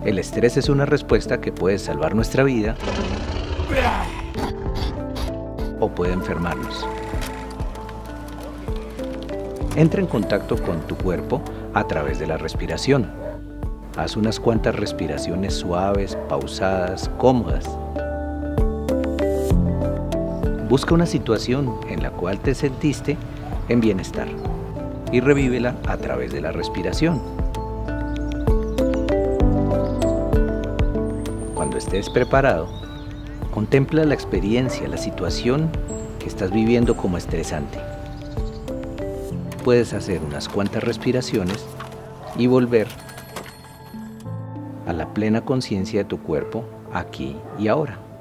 El estrés es una respuesta que puede salvar nuestra vida o puede enfermarnos. Entra en contacto con tu cuerpo a través de la respiración. Haz unas cuantas respiraciones suaves, pausadas, cómodas. Busca una situación en la cual te sentiste en bienestar y revívela a través de la respiración. Cuando estés preparado, contempla la experiencia, la situación que estás viviendo como estresante. Puedes hacer unas cuantas respiraciones y volver a la plena conciencia de tu cuerpo aquí y ahora.